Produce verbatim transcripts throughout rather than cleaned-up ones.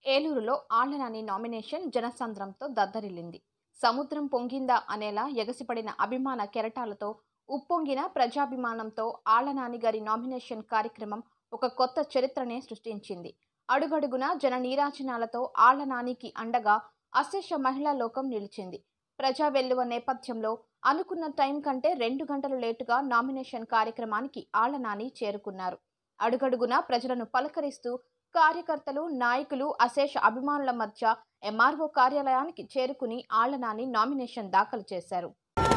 ఏలూరులో ఆళ్లనాని నామినేషన్ జనసంద్రంతో దద్దరిల్లింది. సముద్రం పొంగిందా అనేలా ఎగసిపడిన అభిమాన కెరటాలతో ఉప్పొంగిన ప్రజాభిమానంతో ఆళ్లనాని గారి నామినేషన్ కార్యక్రమం ఒక కొత్త చరిత్రనే సృష్టించింది. అడుగడుగునా జన నీరాజనాలతో ఆళ్లనానికి అండగా అశేష మహిళా లోకం నిలిచింది. ప్రజా వెల్లువ నేపథ్యంలో అనుకున్న టైం కంటే రెండు గంటలు లేటుగా నామినేషన్ కార్యక్రమానికి ఆళ్లనాని చేరుకున్నారు. అడుగడుగునా ప్రజలను పలకరిస్తూ కార్యకర్తలు, నాయకులు, అశేష అభిమానుల మధ్య ఎంఆర్ఓ కార్యాలయానికి చేరుకుని ఆళ్లనాని నామినేషన్ దాఖలు చేశారు.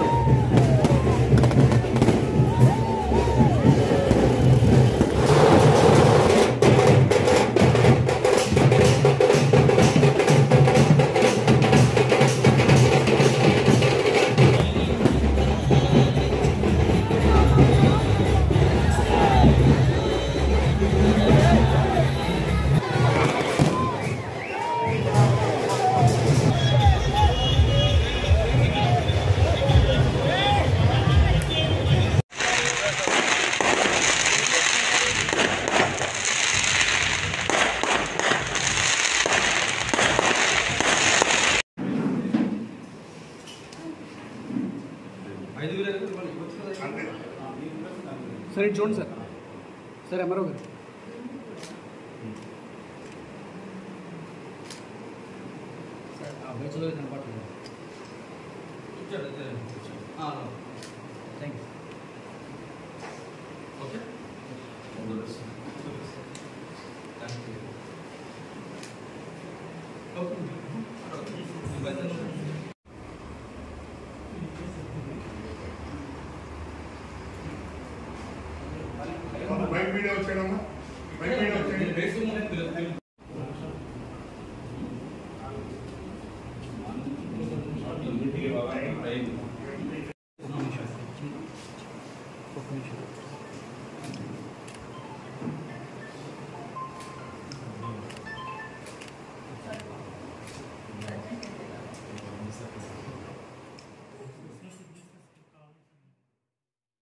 सर చూడండి సార్ సార్ ఎంఆర్ఓ గారు సార్ ఆ బెంచ్లో కనపడుతుంది. Thank you. Okay bike video వచ్చాడమ్మా బైక్ వీడియో